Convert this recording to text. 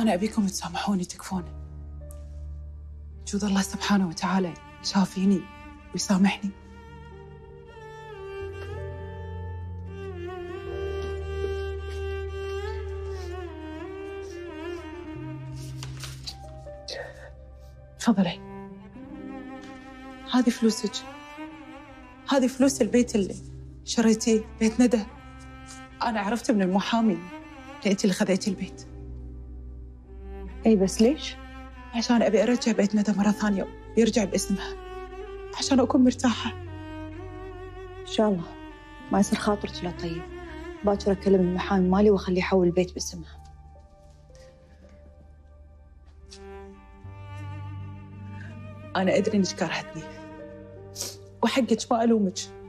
أنا أبيكم تسامحوني تكفون. جود الله سبحانه وتعالى شافيني ويسامحني. تفضلي، هذه فلوسك، هذه فلوس البيت اللي شريتيه، بيت ندى. أنا عرفت من المحامي اللي أنت اللي خذيتي البيت. اي بس ليش؟ عشان أبي أرجع بيت ندى مرة ثانية ويرجع باسمها، عشان أكون مرتاحة. ان شاء الله ما يصير خاطرك لا طيب. باكر اكلم المحامي مالي واخليه يحول البيت باسمها. أنا أدري إنك كرهتني، وحقك ما ألومك،